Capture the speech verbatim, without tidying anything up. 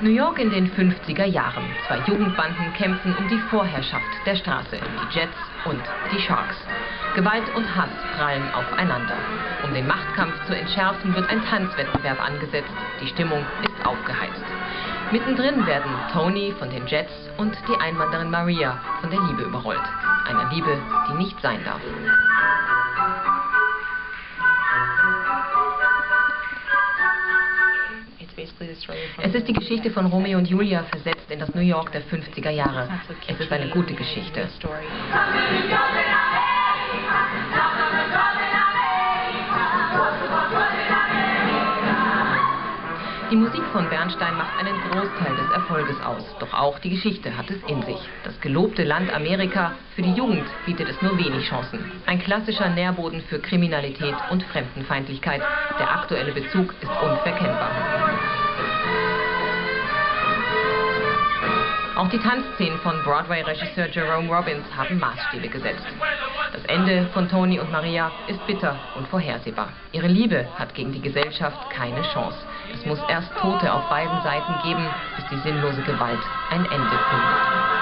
New York in den fünfziger Jahren. Zwei Jugendbanden kämpfen um die Vorherrschaft der Straße. Die Jets und die Sharks. Gewalt und Hass prallen aufeinander. Um den Machtkampf zu entschärfen, wird ein Tanzwettbewerb angesetzt. Die Stimmung ist aufgeheizt. Mittendrin werden Tony von den Jets und die Einwanderin Maria von der Liebe überrollt. Einer Liebe, die nicht sein darf. Es ist die Geschichte von Romeo und Julia, versetzt in das New York der fünfziger Jahre. Es ist eine gute Geschichte. Die Musik von Bernstein macht einen Großteil des Erfolges aus. Doch auch die Geschichte hat es in sich. Das gelobte Land Amerika, für die Jugend bietet es nur wenig Chancen. Ein klassischer Nährboden für Kriminalität und Fremdenfeindlichkeit. Der aktuelle Bezug ist unverkennbar. Auch die Tanzszenen von Broadway-Regisseur Jerome Robbins haben Maßstäbe gesetzt. Das Ende von Tony und Maria ist bitter und vorhersehbar. Ihre Liebe hat gegen die Gesellschaft keine Chance. Es muss erst Tote auf beiden Seiten geben, bis die sinnlose Gewalt ein Ende findet.